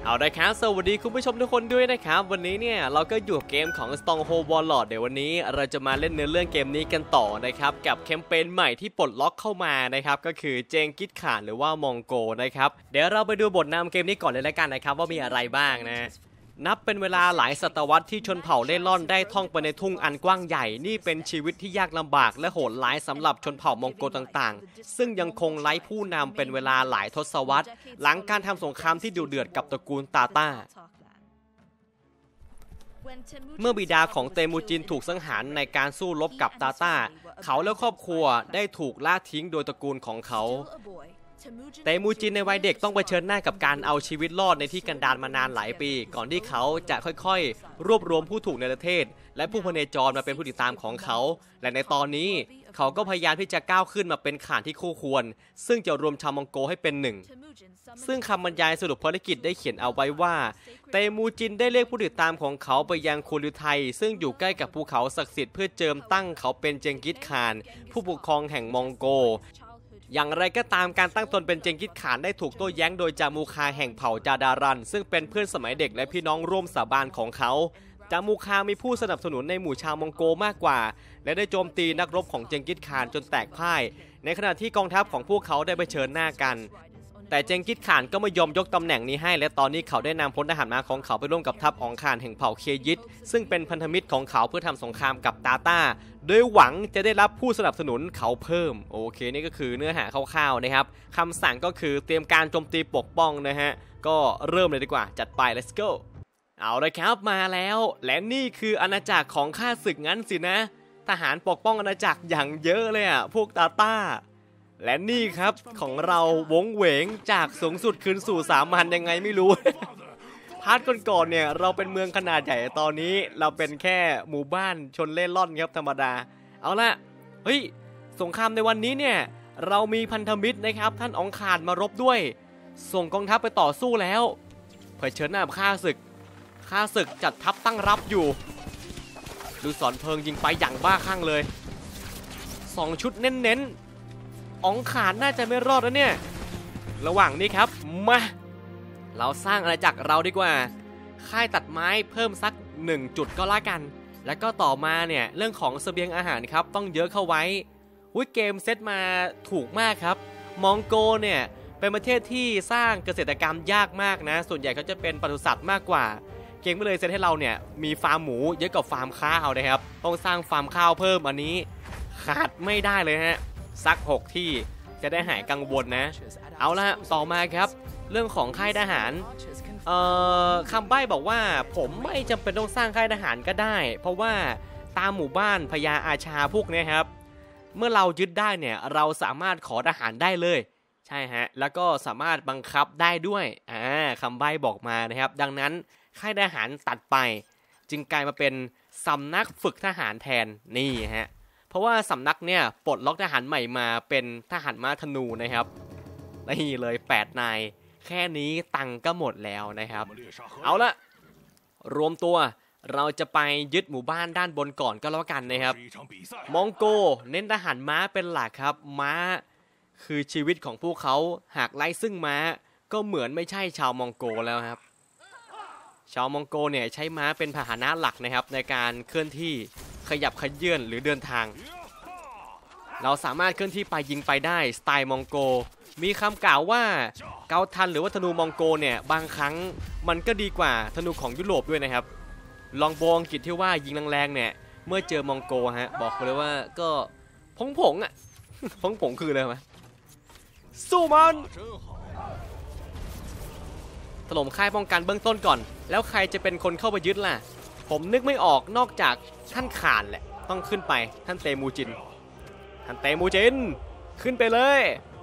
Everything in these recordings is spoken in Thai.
เอาได้ครับสวัสดีคุณผู้ชมทุกคนด้วยนะครับวันนี้เนี่ยเราก็อยู่เกมของ Stronghold Warlord เดี๋ยววันนี้เราจะมาเล่นเนื้อเรื่องเกมนี้กันต่อนะครับกับแคมเปญใหม่ที่ปลดล็อกเข้ามานะครับก็คือเจงกิสข่านหรือว่ามองโกนะครับเดี๋ยวเราไปดูบทนำเกมนี้ก่อนเลยละกันนะครับว่ามีอะไรบ้างนะนับเป็นเวลาหลายศตวรรษที่ชนเผ่าเล่ร่อนได้ท่องไปในทุ่งอันกว้างใหญ่นี่เป็นชีวิตที่ยากลำบากและโหดร้ายสำหรับชนเผ่ามองโกต่างๆซึ่งยังคงไร้ผู้นำเป็นเวลาหลายทศวรรษหลังการทำสงครามที่ดุเดือดกับตระกูลตาต้าเมื่อบิดาของเตมูจินถูกสังหารในการสู้รบกับตาต้าเขาและครอบครัวได้ถูกละทิ้งโดยตระกูลของเขาเตมูจินในวัยเด็กต้องเผชิญหน้ากับการเอาชีวิตรอดในที่กันดารมานานหลายปีก่อนที่เขาจะค่อยๆรวบรวมผู้ถูกเนรเทศและผู้พเนจรมาเป็นผู้ติดตามของเขาและในตอนนี้เขาก็พยายามที่จะก้าวขึ้นมาเป็นข่านที่คู่ควรซึ่งจะรวมชาวมองโกให้เป็นหนึ่งซึ่งคำบรรยายสรุปภารกิจได้เขียนเอาไว้ว่าเตมูจินได้เรียกผู้ติดตามของเขาไปยังคูริไทซึ่งอยู่ใกล้กับภูเขาศักดิ์สิทธิ์เพื่อเจิมตั้งเขาเป็นเจงกิสข่านผู้ปกครองแห่งมองโกอย่างไรก็ตามการตั้งตนเป็นเจงกิสข่านได้ถูกโต้แย้งโดยจามูคาแห่งเผ่าจาดารันซึ่งเป็นเพื่อนสมัยเด็กและพี่น้องร่วมสาบานของเขาจามูคามีผู้สนับสนุนในหมู่ชาวมองโกมากกว่าและได้โจมตีนักรบของเจงกิสข่านจนแตกพ่ายในขณะที่กองทัพของพวกเขาได้เผชิญหน้ากันแต่เจงกิสข่านก็ไม่ยอมยกตำแหน่งนี้ให้และตอนนี้เขาได้นำพลทหารม้าของเขาไปร่วมกับทัพของข่านแห่งเผ่าเคยิตซึ่งเป็นพันธมิตรของเขาเพื่อทำสงครามกับตาต้าโดยหวังจะได้รับผู้สนับสนุนเขาเพิ่มโอเคนี่ก็คือเนื้อหาคร่าวๆนะครับคำสั่งก็คือเตรียมการโจมตีปกป้องนะฮะก็เริ่มเลยดีกว่าจัดไป let's go เอาเลยครับมาแล้วและนี่คืออาณาจักรของข้าศึกงั้นสินะทหารปกป้องอาณาจักรอย่างเยอะเลยอ่ะพวกตาต้าและนี่ครับของเราวงเหวงจากสูงสุดคืนสู่สามัญยังไงไม่รู้ พาร์ทก่อนๆเนี่ยเราเป็นเมืองขนาดใหญ่ตอนนี้เราเป็นแค่หมู่บ้านชนเล่ร่อนครับธรรมดาเอาละเฮ้ยสงครามในวันนี้เนี่ยเรามีพันธมิตรนะครับท่านองคารมารบด้วยส่งกองทัพไปต่อสู้แล้วเผชิญหน้ากับข้าศึกจัดทัพตั้งรับอยู่ดูสอนเพลิงยิงไปอย่างบ้าคลั่งเลย2 ชุดเน้นองคารน่าจะไม่รอดแล้วเนี่ยระหว่างนี้ครับมาเราสร้างอาณาจักรเราดีกว่าค่ายตัดไม้เพิ่มสัก1 จุดก็แล้วกันแล้วก็ต่อมาเนี่ยเรื่องของเสบียงอาหารครับต้องเยอะเข้าไว้เกมเซตมาถูกมากครับมองโกเนี่ยเป็นประเทศที่สร้างเกษตรกรรมยากมากนะส่วนใหญ่เขาจะเป็นปศุสัตว์มากกว่าเกมก็เลยเซตให้เราเนี่ยมีฟาร์มหมูเยอะกว่าฟาร์มข้าวนะครับต้องสร้างฟาร์มข้าวเพิ่มอันนี้ขาดไม่ได้เลยฮะสัก6 ที่จะได้หายกังวลนะเอาละต่อมาครับเรื่องของค่ายทหารคำใบ้บอกว่าผมไม่จำเป็นต้องสร้างค่ายทหารก็ได้เพราะว่าตามหมู่บ้านพญาอาชาพวกนี้ครับเมื่อเรายึดได้เนี่ยเราสามารถขอทหารได้เลยใช่ฮะแล้วก็สามารถบังคับได้ด้วยคำใบ้บอกมานะครับดังนั้นค่ายทหารตัดไปจึงกลายมาเป็นสำนักฝึกทหารแทนนี่ฮะเพราะว่าสำนักเนี่ยปลดล็อกทหารใหม่มาเป็นทหารม้าธนูนะครับนี่เลย8 นายแค่นี้ตังก็หมดแล้วนะครับเอาละรวมตัวเราจะไปยึดหมู่บ้านด้านบนก่อนก็แล้วกันนะครับมองโกเน้นทหารม้าเป็นหลักครับม้าคือชีวิตของพวกเขาหากไล่ซึ่งม้าก็เหมือนไม่ใช่ชาวมองโกแล้วครับชาวมองโกเนี่ยใช้ม้าเป็นพาหนะหลักนะครับในการเคลื่อนที่ขยับขยื่นหรือเดินทางเราสามารถเคลื่อนที่ไปยิงไปได้สไตล์มองโกมีคำกล่าวว่าเกาทันหรือว่าธนูมองโกเนี่ยบางครั้งมันก็ดีกว่าธนูของยุโรปด้วยนะครับลองโบอังกฤษที่ว่ายิงแรงๆเนี่ยเมื่อเจอมองโกฮะบอกเลยว่าก็ผงอ่ะ ผงคืออะไรวะสู้มันถล่มค่ายป้องกันเบื้องต้นก่อนแล้วใครจะเป็นคนเข้าไปยึดล่ะผมนึกไม่ออกนอกจากท่านข่านแหละต้องขึ้นไปท่านเตมูจินขึ้นไปเลย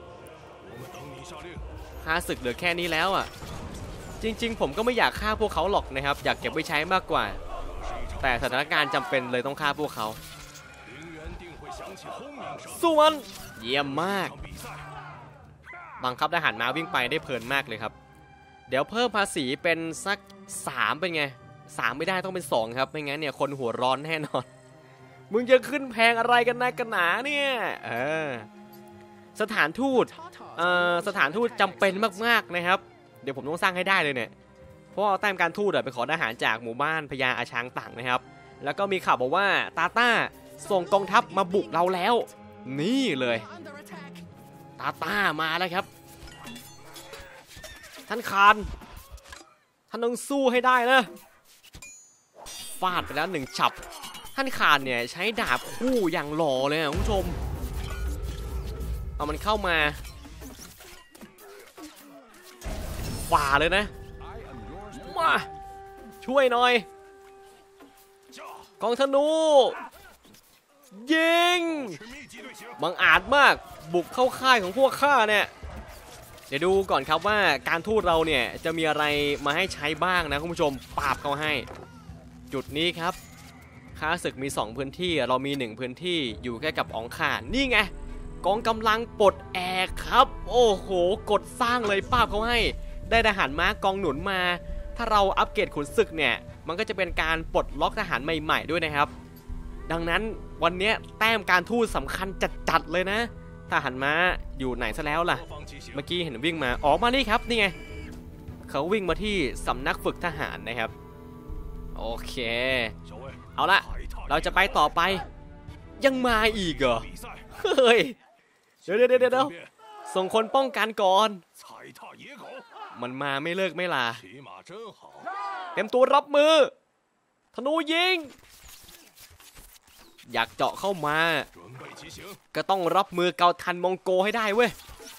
ฆ่าศึกเหลือแค่นี้แล้วอ่ะจริงๆผมก็ไม่อยากฆ่าพวกเขาหรอกนะครับอยากเก็บไว้ใช้มากกว่าแต่สถานการณ์จำเป็นเลยต้องฆ่าพวกเขาสู้มันเยี่ยมมากบังคับทหารม้าวิ่งไปได้เพลินมากเลยครับเดี๋ยวเพิ่มภาษีเป็นสัก3เป็นไง3ไม่ได้ต้องเป็น2ครับไม่งั้นเนี่ยคนหัวร้อนแน่นอนมึงจะขึ้นแพงอะไรกันนะกันหนาเนี่ยสถานทูตจำเป็นมากๆนะครับเดี๋ยวผมต้องสร้างให้ได้เลยเนี่ยราะเอาแต้มการทูตไปขอทหารจากหมู่บ้านพญาอาชางต่างนะครับแล้วก็มีข่าวบอกว่าตาต้าส่งกองทัพมาบุกเราแล้วนี่เลยตาต้ามาแล้วครับท่านคานท่านต้องสู้ให้ได้นะฟาดไปแล้ว1 ฉับท่านคานเนี่ยใช้ดาบคู่อย่างหล่อเลยคุณผู้ชมเอามันเข้ามาฝ่าเลยนะมาช่วยหน่อยกองธนูยิงบังอาจมากบุกเข้าค่ายของพวกข้าเนี่ยเดี๋ยวดูก่อนครับว่าการทูตเราเนี่ยจะมีอะไรมาให้ใช้บ้างนะคุณผู้ชมปราบเขาให้จุดนี้ครับข้าศึกมี2 พื้นที่เรามี1 พื้นที่อยู่แค่กับอ๋องข่านนี่ไงกองกำลังปลดแอกครับโอ้โหกดสร้างเลยป้าบเขาให้ได้ทหารม้ากองหนุนมาถ้าเราอัปเกรดขุนศึกเนี่ยมันก็จะเป็นการปลดล็อกทหารใหม่ๆด้วยนะครับดังนั้นวันนี้แต้มการทูตสำคัญจัดๆเลยนะทหารม้าอยู่ไหนซะแล้วล่ะเมื่อกี้เห็นวิ่งมาออกมานี่ครับนี่ไงเขาวิ่งมาที่สำนักฝึกทหารนะครับโอเคเอาละเราจะไปต่อไปยังมาอีกเหรอเฮ้ยเดี๋ยวส่งคนป้องกันก่อนมันมาไม่เลิกไม่ลาเต็มตัวรับมือธนูยิงอยากเจาะเข้ามาก็ต้องรับมือเกาทันมองโกให้ได้เว้ย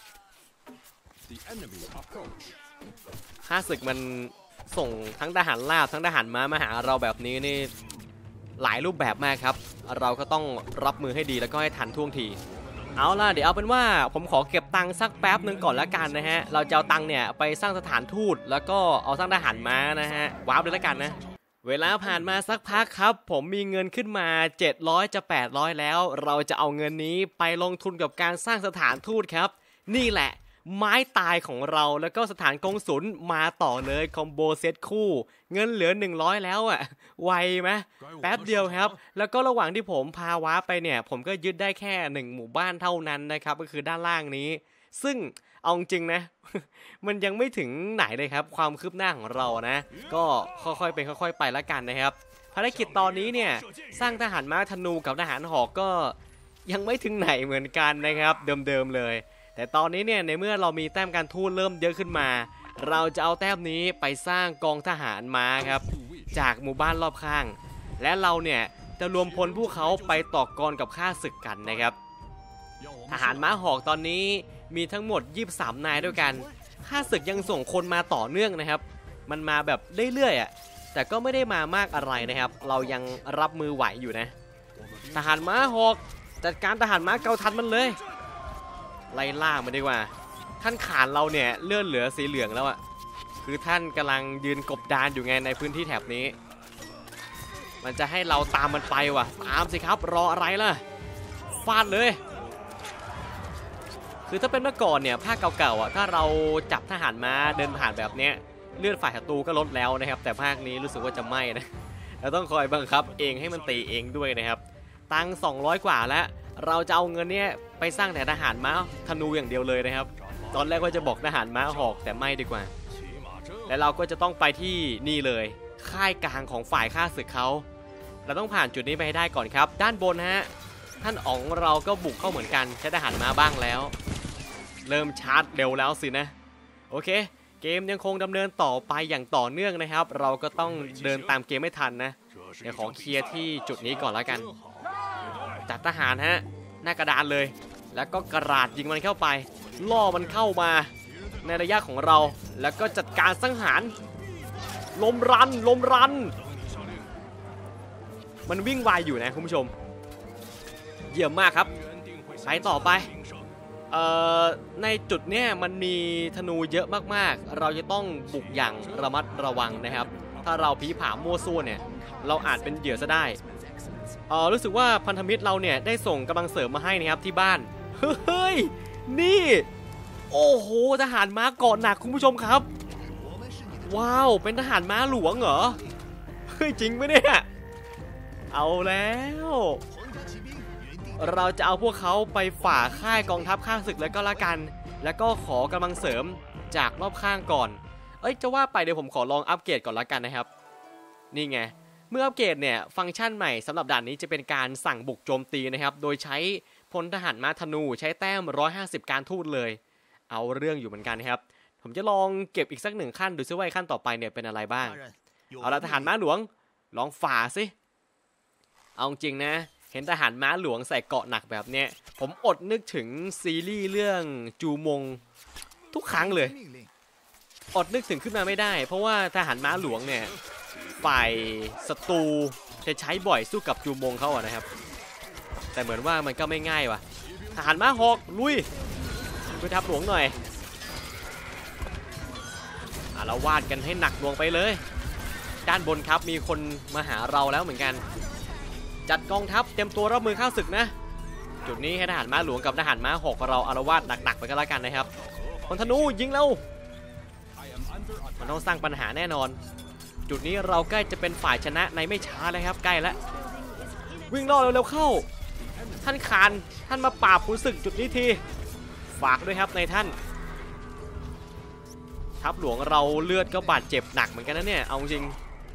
ข้าศึกมันส่งทั้งทหารราบทั้งทหารม้ามาหาเราแบบนี้นี่หลายรูปแบบมากครับเราก็ต้องรับมือให้ดีแล้วก็ให้ทันท่วงทีเอาล่ะเดี๋ยวเอาเป็นว่าผมขอเก็บตังค์สักแป๊บหนึ่งก่อนละกันนะฮะเราจะเอาตังค์เนี่ยไปสร้างสถานทูตแล้วก็เอาสร้างทหารม้านะฮะว้าวเลยละกันนะเวลาผ่านมาสักพักครับผมมีเงินขึ้นมา700จะ800แล้วเราจะเอาเงินนี้ไปลงทุนกับการสร้างสถานทูตครับนี่แหละไม้ตายของเราแล้วก็สถานกงสุลมาต่อเลยคอมโบเซตคู่เงินเหลือ100แล้วอ่ะไวไหมแป๊บเดียวครับแล้วก็ระหว่างที่ผมพาว้าไปเนี่ยผมก็ยึดได้แค่1 หมู่บ้านเท่านั้นนะครับก็คือด้านล่างนี้ซึ่งเอาจริงนะมันยังไม่ถึงไหนเลยครับความคืบหน้าของเรานะก็ค่อยๆเป็นค่อยๆไปแล้วกันนะครับภารกิจตอนนี้เนี่ยสร้างทหารม้าธนูกับทหารหอกก็ยังไม่ถึงไหนเหมือนกันนะครับเดิมๆเลยแต่ตอนนี้เนี่ยในเมื่อเรามีแต้มการทูตเริ่มเยอะขึ้นมาเราจะเอาแต้มนี้ไปสร้างกองทหารม้าครับจากหมู่บ้านรอบข้างและเราเนี่ยจะรวมพลพวกเขาไปต่อกรกับข้าศึกกันนะครับทหารม้าหอกตอนนี้มีทั้งหมด23 นายด้วยกันข้าศึกยังส่งคนมาต่อเนื่องนะครับมันมาแบบเรื่อยๆอ่ะแต่ก็ไม่ได้มามากอะไรนะครับเรายังรับมือไหวอยู่นะทหารม้าหอกจัดการทหารม้าเกาทันมันเลยไล่ล่ามันดีกว่าท่านขานเราเนี่ยเลื่อนเหลือสีเหลืองแล้วอ่ะคือท่านกำลังยืนกบดานอยู่ไงในพื้นที่แถบนี้มันจะให้เราตามมันไปว่ะตามสิครับรออะไรล่ะฟาดเลยคือถ้าเป็นเมื่อก่อนเนี่ยภาคเก่าๆอ่ะถ้าเราจับทหารม้าเดินผ่านแบบเนี้ยเลือดฝ่ายศัตรูก็ลดแล้วนะครับแต่ภาคนี้รู้สึกว่าจะไม่นะเราต้องคอยบังคับเองให้มันตีเองด้วยนะครับตังค์200 กว่าแล้วเราจะเอาเงินเนี้ยไปสร้างแต่ทหารม้าธนูอย่างเดียวเลยนะครับตอนแรกก็จะบอกทหารม้าหอกแต่ไม่ดีกว่าและเราก็จะต้องไปที่นี่เลยค่ายกลางของฝ่ายข้าศึกเขาเราต้องผ่านจุดนี้ไปให้ได้ก่อนครับด้านบนฮะท่านอ๋องเราก็บุกเข้าเหมือนกันใช้ทหารม้าบ้างแล้วเริ่มชาร์จเร็วแล้วสินะโอเคเกมยังคงดำเนินต่อไปอย่างต่อเนื่องนะครับเราก็ต้องเดินตามเกมไม่ทันนะเดี๋ยวขอเคลียร์ที่จุดนี้ก่อนแล้วกันจัดทหารฮะหน้ากระดานเลยแล้วก็กระราดยิงมันเข้าไปล่อมันเข้ามาในระยะของเราแล้วก็จัดการสังหารลมรันมันวิ่งไวอยู่นะคุณผู้ชมเยี่ยมมากครับไปต่อไปในจุดเนี้ยมันมีธนูเยอะมากๆเราจะต้องบุกอย่างระมัดระวังนะครับถ้าเราผีผามั่วซั่วเนี่ยเราอาจเป็นเหยื่อซะได้รู้สึกว่าพันธมิตรเราเนี่ยได้ส่งกำลังเสริมมาให้นะครับที่บ้านเฮ้ยนี่โอ้โหทหารม้าเกาะหนักคุณผู้ชมครับว้าวเป็นทหารม้าหลวงเหรอเฮ้ยจริงไหมเนี่ยเอาแล้วเราจะเอาพวกเขาไปฝ่าค่ายกองทัพข้าศึกแล้วก็ละกันแล้วก็ขอกำลังเสริมจากรอบข้างก่อนจะว่าไปเดี๋ยวผมขอลองอัปเกรดก่อนละกันนะครับนี่ไงเมื่ออัปเกรดเนี่ยฟังก์ชันใหม่สำหรับด่านนี้จะเป็นการสั่งบุกโจมตีนะครับโดยใช้พลทหารม้าธนูใช้แต้ม150การทูตเลยเอาเรื่องอยู่เหมือนกันครับผมจะลองเก็บอีกสัก1ขั้นดูซิว่าขั้นต่อไปเนี่ยเป็นอะไรบ้างเอาละทหารม้าหลวงลองฝ่าสิเอาจริงนะเห็นทหารม้าหลวงใส่เกราะหนักแบบเนี้ยผมอดนึกถึงซีรีส์เรื่องจูมงทุกครั้งเลยอดนึกถึงขึ้นมาไม่ได้เพราะว่าทหารม้าหลวงเนี่ยฝ่ายศัตรูจะใช้บ่อยสู้กับจูมงเขาอะนะครับแต่เหมือนว่ามันก็ไม่ง่ายว่ะทหารม้าหอกลุยไปทับหลวงหน่อยเราวาดกันให้หนักลงไปเลยด้านบนครับมีคนมาหาเราแล้วเหมือนกันจัดกองทัพเตรียมตัวรับมือข้าศึกนะจุดนี้ให้ทหารม้าหลวงกับทหารม้าหอกเราอารวาสหนักๆไปกันแล้วกันนะครับพลธนูยิงแล้วมันต้องสร้างปัญหาแน่นอนจุดนี้เราใกล้จะเป็นฝ่ายชนะในไม่ช้าแล้วครับใกล้แล้ววิ่งล่อเร็วๆเข้าท่านคานท่านมาปราบขุนศึกจุดนี้ทีฝากด้วยครับในท่านทัพหลวงเราเลือดก็บาดเจ็บหนักเหมือนกันนะเนี่ยเอาจริง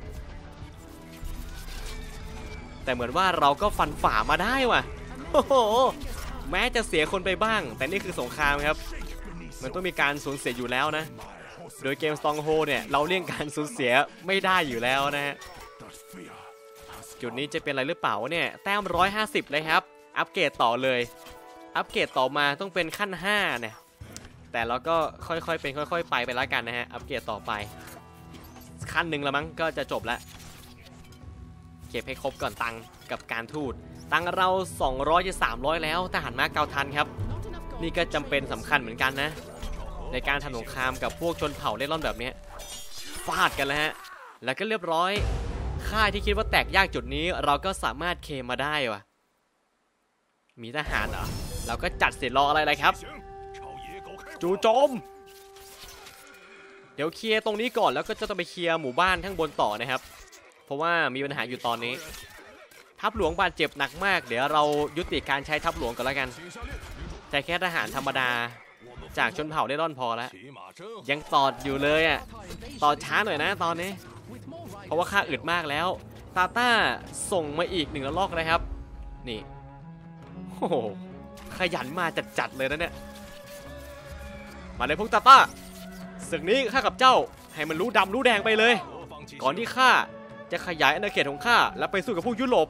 แต่เหมือนว่าเราก็ฟันฝ่ามาได้ว่ะโอ้โหแม้จะเสียคนไปบ้างแต่นี่คือสงครามครับมันต้องมีการสูญเสียอยู่แล้วนะโดยเกม Stronghold เนี่ยเราเลี่ยงการสูญเสียไม่ได้อยู่แล้วนะฮะจุดนี้จะเป็นอะไรหรือเปล่าเนี่ยแต้ม150เลยครับอัปเกรดต่อเลยอัปเกรดต่อมาต้องเป็นขั้น5เนี่ยแต่เราก็ค่อยๆเป็นค่อยๆไปแล้วกันนะฮะอัปเกรดต่อไปขั้นหนึ่งละมั้งก็จะจบแล้วเก็บให้ครบก่อนตังกับการทูตตังเรา200จะ300แล้วทหารม้าเกาทันครับนี่ก็จำเป็นสำคัญเหมือนกันนะในการทำสงครามกับพวกชนเผ่าเล่ร่อนแบบนี้ฟาดกันแล้วฮะแล้วก็เรียบร้อยค่ายที่คิดว่าแตกยากจุดนี้เราก็สามารถเคมาได้ว่ะมีทหารเหรอเราก็จัดเสร็จรออะไรเลยครับจู่โจมเดี๋ยวเคลียร์ตรงนี้ก่อนแล้วก็จะต้องไปเคลียร์หมู่บ้านข้างบนต่อนะครับเพราะว่ามีปัญหาอยู่ตอนนี้ทัพหลวงบาดเจ็บหนักมากเดี๋ยวเรายุติการใช้ทัพหลวงก่อนแล้วกันใช้แค่ทหารธรรมดาจากชนเผ่าได้ร่อนพอแล้วยังต่ออยู่เลยอ่ะต่อช้าหน่อยนะตอนนี้เพราะว่าค่าอึดมากแล้วตาต้าส่งมาอีก1ระลอกนะครับนี่โอ้โหขยันมาจัดๆเลยนะเนี่ยมาเลยพวกตาต้าศึกนี้ข้ากับเจ้าให้มันรู้ดำรู้แดงไปเลยก่อนที่ข้าจะขยายอาณาเขตของข้าแล้วไปสู้กับพวกยุโรป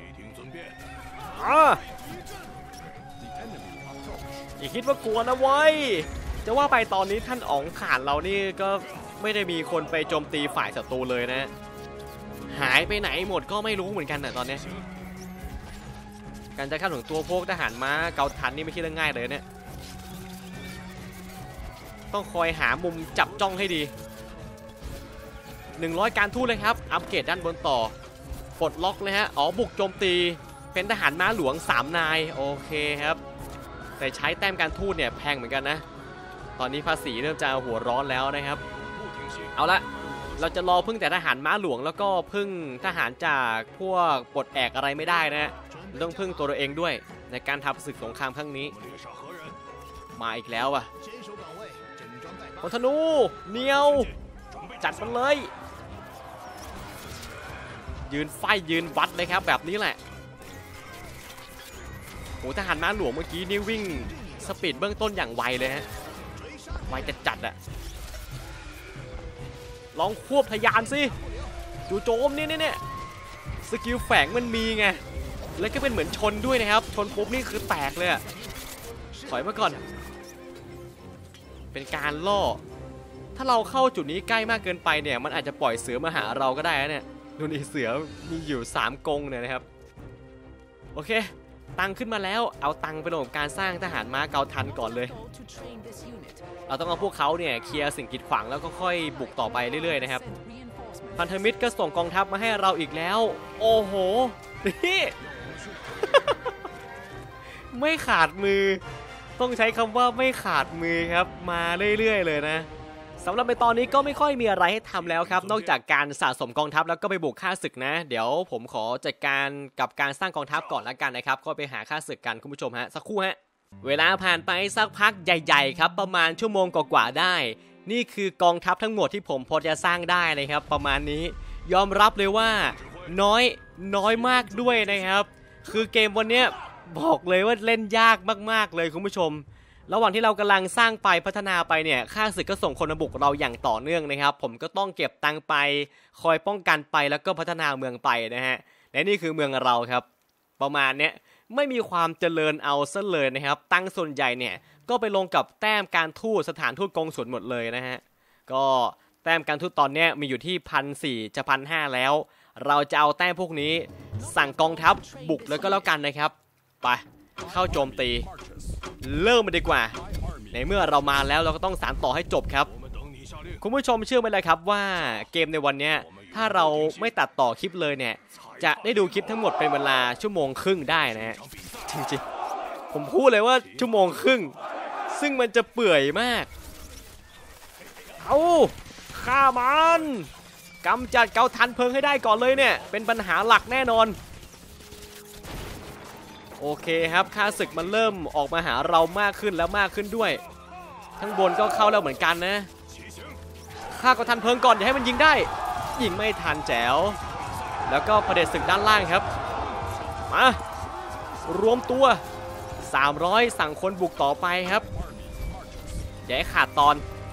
อย่าคิดว่ากลัวนะเว้ยจะว่าไปตอนนี้ท่านอ๋องข่านเรานี่ก็ไม่ได้มีคนไปโจมตีฝ่ายศัตรูเลยนะหายไปไหนหมดก็ไม่รู้เหมือนกันนะตอนนี้การจะเข้าถึงตัวพวกทหารม้าเกาทันนี่ไม่ใช่เรื่องง่ายเลยเนี่ยต้องคอยหามุมจับจ้องให้ดี100การทูตเลยครับอัปเกรดด้านบนต่อปลดล็อกเลยฮะบุกโจมตีเป็นทหารม้าหลวง3นายโอเคครับแต่ใช้แต้มการทูตเนี่ยแพงเหมือนกันนะตอนนี้ภาษีเริ่มจะหัวร้อนแล้วนะครับเอาละเราจะรอพึ่งแต่ทหารม้าหลวงแล้วก็พึ่งทหารจากพวกปลดแอกอะไรไม่ได้นะต้องพึ่งตัวเราเองด้วยในการทำศึกสงครามครั้งนี้มาอีกแล้วอ่ะพลธนูเหนียวจัดมันเลยยืนไฟยืนวัดเลยครับแบบนี้แหละโหทหารม้าหลวงเมื่อกี้นี่วิ่งสปีดเบื้องต้นอย่างไวเลยฮะไวจัดๆอ่ะลองควบทะยานสิจู่โจมเนี่ยสกิลแฝงมันมีไงแล้วก็เป็นเหมือนชนด้วยนะครับชนปุ๊บนี่คือแตกเลยอ่ะถอยมาก่อนเป็นการล่อถ้าเราเข้าจุดนี้ใกล้มากเกินไปเนี่ยมันอาจจะปล่อยเสือมาหาเราก็ได้นะเนี่ยดูนี่เสือมีอยู่3กรงเนี่ยนะครับโอเคตังขึ้นมาแล้วเอาตังไปลงกับการสร้างทหารม้าเกาทันก่อนเลยเราต้องเอาพวกเขาเนี่ยเคลียร์สิ่งกีดขวางแล้วก็ค่อยบุกต่อไปเรื่อยๆนะครับพันธมิตรก็ส่งกองทัพมาให้เราอีกแล้วโอ้โหนี่ ไม่ขาดมือต้องใช้คำว่าไม่ขาดมือครับมาเรื่อยๆเลยนะสำหรับในตอนนี้ก็ไม่ค่อยมีอะไรให้ทำแล้วครับนอกจากการสะสมกองทัพแล้วก็ไปบุกฆ่าศึกนะเดี๋ยวผมขอจัดการกับการสร้างกองทัพก่อนละกันนะครับก็ไปหาฆ่าศึกกันคุณผู้ชมฮะสักครู่ฮะเวลาผ่านไปสักพักใหญ่ๆครับประมาณชั่วโมงกว่าๆได้นี่คือกองทัพทั้งหมดที่ผมพอจะสร้างได้นะครับประมาณนี้ยอมรับเลยว่าน้อยมากด้วยนะครับคือเกมวันนี้บอกเลยว่าเล่นยากมากๆเลยคุณผู้ชมระหว่างที่เรากำลังสร้างไปพัฒนาไปเนี่ยข้าศึกก็ส่งคนมาบุกเราอย่างต่อเนื่องนะครับผมก็ต้องเก็บตังค์ไปคอยป้องกันไปแล้วก็พัฒนาเมืองไปนะฮะและนี่คือเมืองเราครับประมาณเนี้ยไม่มีความเจริญเอาซะเลยนะครับตังค์ส่วนใหญ่เนี่ยก็ไปลงกับแต้มการทูตสถานทูตกงสุลหมดเลยนะฮะก็แต้มการทูตตอนนี้มีอยู่ที่1,400จะ1,500แล้วเราจะเอาแต้มพวกนี้สั่งกองทัพบุกแล้วก็แล้วกันนะครับไปเข้าโจมตีเริ่มมาดีกว่าในเมื่อเรามาแล้วเราก็ต้องสานต่อให้จบครับคุณผู้ชมเชื่อไหมเลยครับว่าเกมในวันนี้ถ้าเราไม่ตัดต่อคลิปเลยเนี่ยจะได้ดูคลิปทั้งหมดเป็นเวลาชั่วโมงครึ่งได้นะฮะจริงๆผมพูดเลยว่าชั่วโมงครึ่งซึ่งมันจะเปื่อยมากเอาฆ่ามันกำจัดเกาทันเพลิงให้ได้ก่อนเลยเนี่ยเป็นปัญหาหลักแน่นอนโอเคครับข้าศึกมันเริ่มออกมาหาเรามากขึ้นแล้วมากขึ้นด้วยข้างบนก็เข้าแล้วเหมือนกันนะฆ่าเกาทันเพลิงก่อนอย่าให้มันยิงได้ยิงไม่ทันแจ๋วแล้วก็เผด็จศึกด้านล่างครับมารวมตัว300สั่งคนบุกต่อไปครับอย่าให้ขาดตอน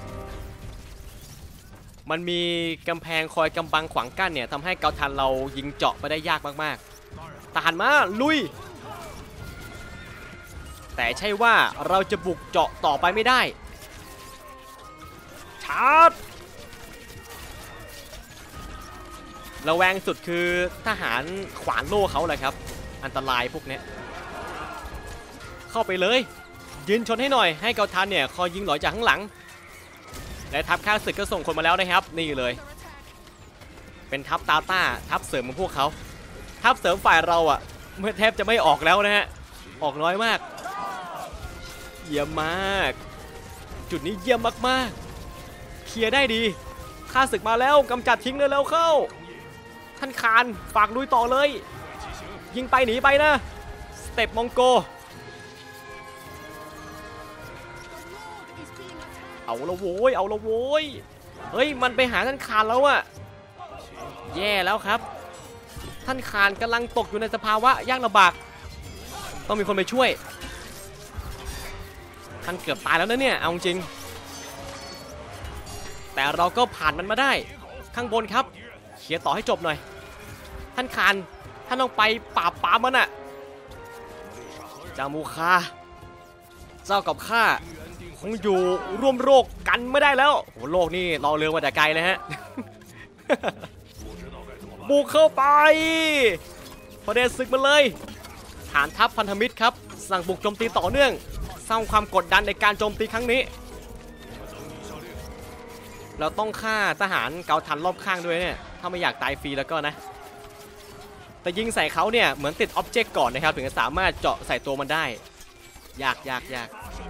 มันมีกำแพงคอยกำบังขวางกั้นเนี่ยทำให้เกาทันเรายิงเจาะไปได้ยากมากๆทหารมาลุยแต่ใช่ว่าเราจะบุกเจาะต่อไปไม่ได้ชาร์จระแวงสุดคือทหารขวานโล่เขาแหละครับอันตรายพวกนี้เข้าไปเลยยืนชนให้หน่อยให้เกาทันเนี่ยคอยยิงหลอยจากข้างหลังและทัพข้าศึกก็ส่งคนมาแล้วนะครับนี่เลยเป็นทัพตาต้าทัพเสริมของพวกเขาทัพเสริมฝ่ายเราอ่ะแทบจะไม่ออกแล้วนะฮะออกน้อยมากเยี่ยมมากจุดนี้เยี่ยมมากๆเคลียร์ได้ดีข้าศึกมาแล้วกำจัดทิ้งเลยแล้วเข้าท่านคานฝากลุยต่อเลยยิงไปหนีไปนะสเต็ปมองโกเอาละโว้ยเอาละโว้ยเฮ้ยมันไปหาท่านคานแล้วอะแย่แล้วครับท่านคานกำลังตกอยู่ในสภาวะยากลำบากต้องมีคนไปช่วยท่านเกือบตายแล้วนะเนี่ยเอาจริงแต่เราก็ผ่านมันมาได้ข้างบนครับเคลียร์ต่อให้จบหน่อยท่านคานท่านต้องไปปราบปรามมันอะจามูคาเจ้ากับข้าคงอยู่ร่วมโลกกันไม่ได้แล้วโอ้โลกนี่รอเรือมาแต่ไกลเลยฮะ บุกเข้าไปพอเดชศึกมาเลยฐานทัพพันธมิตรครับสั่งบุกโจมตีต่อเนื่องสร้างความกดดันในการโจมตีครั้งนี้เราต้องฆ่าทหารเกาทันรอบข้างด้วยเนี่ยถ้าไม่อยากตายฟรีแล้วก็นะแต่ยิงใส่เขาเนี่ยเหมือนติดอ็อบเจกต์ก่อนนะครับถึงจะสามารถเจาะใส่ตัวมันได้ยาก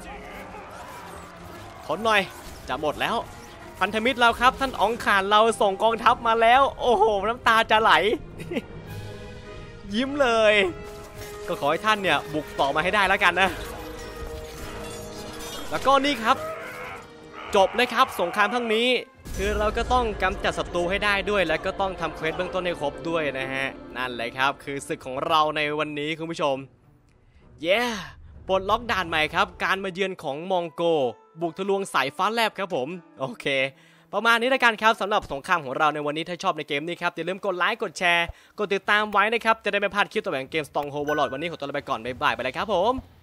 ทนหน่อยจะหมดแล้วพันธมิตรเราครับท่านอ๋องขานเราส่งกองทัพมาแล้วโอ้โหน้ำตาจะไหล ยิ้มเลยก็ขอให้ท่านเนี่ยบุกต่อมาให้ได้แล้วกันนะแล้วก็นี่ครับจบนะครับสงครามครั้งนี้คือเราก็ต้องกำจัดศัตรูให้ได้ด้วยและก็ต้องทำเควสเบื้องต้นให้ครบด้วยนะฮะนั่นแหละครับคือศึกของเราในวันนี้คุณผู้ชมปลดล็อกด่านใหม่ครับการมาเยือนของมองโกบุกทะลวงสายฟ้าแลบครับผมโอเคประมาณนี้แล้วกันครับสำหรับสงครามของเราในวันนี้ถ้าชอบในเกมนี้ครับอย่าลืมกดไลค์กดแชร์กดติดตามไว้นะครับจะได้ไม่พลาดคลิปต่อไปของเกม Stronghold Warlord วันนี้ขอตัวลาไปก่อนบ๊ายบายไปเลยครับผม